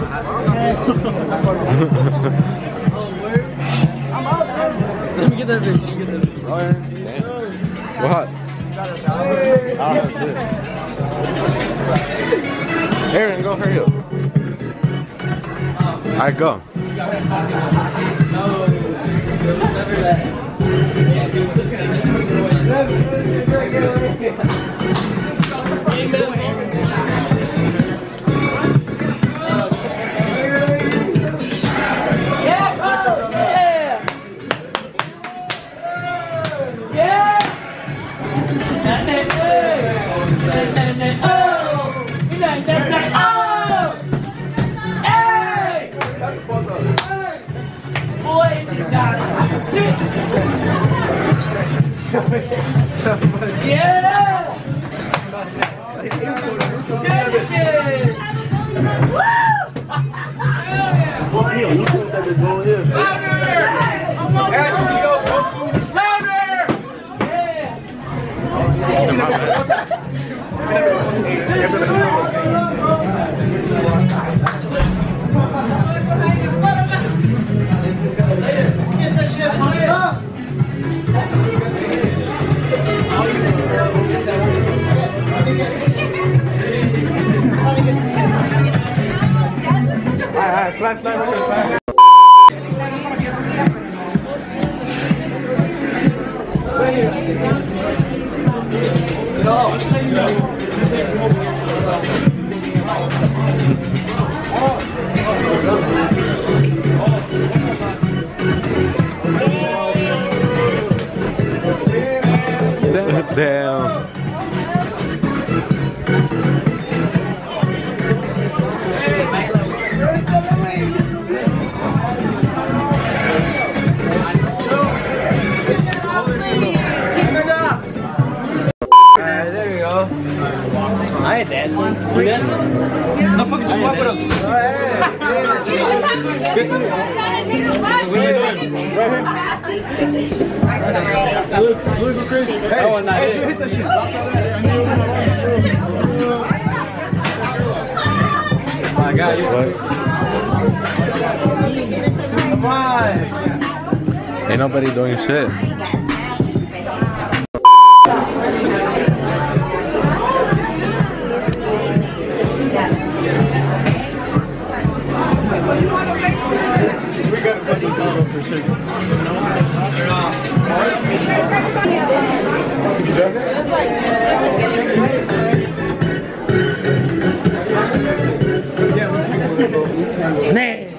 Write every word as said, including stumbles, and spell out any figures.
Let me get that bitch. Let me get that bitch. Oh, yeah. What? Oh, shit. Aaron, go hurry up. Alright, go. No, there was never that. Yeah! Alright, slide, slide, slide, slide. Damn. Alright, there you go. I ain't dancing. You dancing? No, fucking just walk with us. Alright. Good to you. What are you doing? Right here. Look, look, look crazy. Hey, that one not hey, hit that shit. I got you. Come on. Ain't nobody doing shit. Nah.